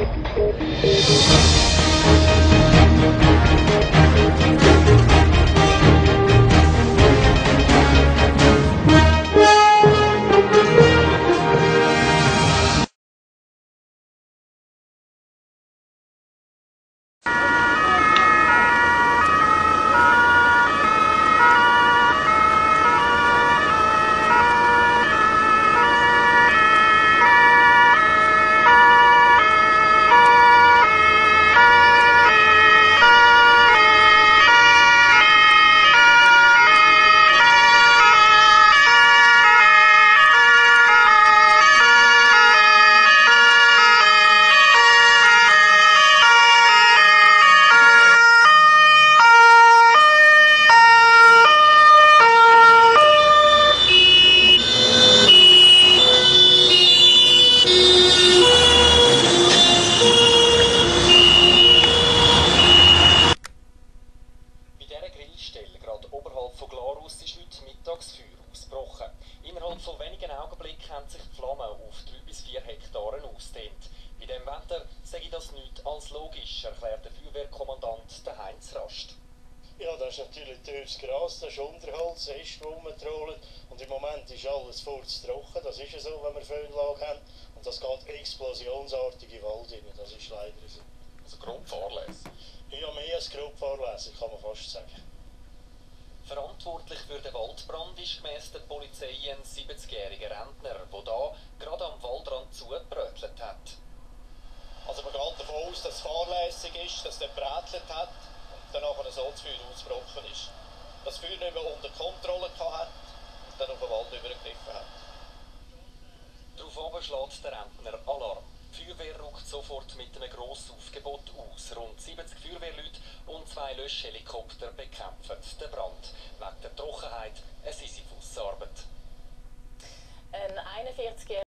Gerade oberhalb von Glarus ist heute Mittagsfeuer ausgebrochen. Innerhalb von wenigen Augenblicken haben sich die Flammen auf 3 bis 4 Hektaren ausgedehnt. Bei diesem Wetter sage das nichts als logisch, erklärt der Feuerwehrkommandant Heinz Rast. Ja, das ist natürlich teures Gras, das ist Unterholz, Äste, die rumtrollen. Und im Moment ist alles furztrocken, das ist ja so, wenn wir Föhnlage haben. Und das geht explosionsartig in den Wald rein, das ist leider so. Also grob fahrlässig? Ja, mehr als grob fahrlässig, kann man fast sagen. Verantwortlich für den Waldbrand ist gemäss der Polizei ein 70-jähriger Rentner, der hier gerade am Waldrand zugebrötelt hat. Also man geht davon aus, dass es fahrlässig ist, dass der gebrätelt hat und dann nachher so das Feuer ausgebrochen ist. Das Feuer nicht mehr unter Kontrolle hat und dann auf den Wald übergegriffen hat. Daraufhin schlägt der Rentner Alarm. Die Feuerwehr rückt sofort mit einem Grossaufgebot aus. Rund 70 Feuerwehrleute und 2 Löschhelikopter bekämpfen den Brand. Wegen der Trockenheit eine Sisyphusarbeit. Ein 41-jähriger